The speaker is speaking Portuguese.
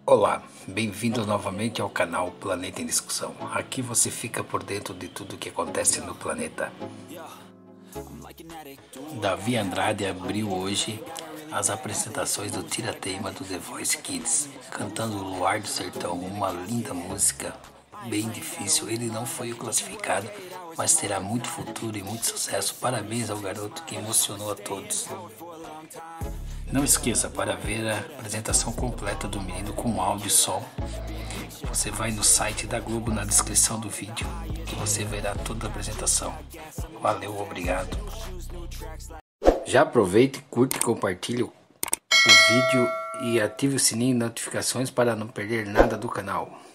Olá, bem-vindo novamente ao canal Planeta em Discussão. Aqui você fica por dentro de tudo o que acontece no planeta. Davi Andrade abriu hoje as apresentações do Tira-Teima do The Voice Kids, cantando o Luar do Sertão, uma linda música, bem difícil. Ele não foi o classificado, mas terá muito futuro e muito sucesso. Parabéns ao garoto que emocionou a todos. Não esqueça, para ver a apresentação completa do menino com áudio e som, você vai no site da Globo na descrição do vídeo, que você verá toda a apresentação. Valeu, obrigado. Já aproveite, curte e compartilhe o vídeo e ative o sininho de notificações para não perder nada do canal.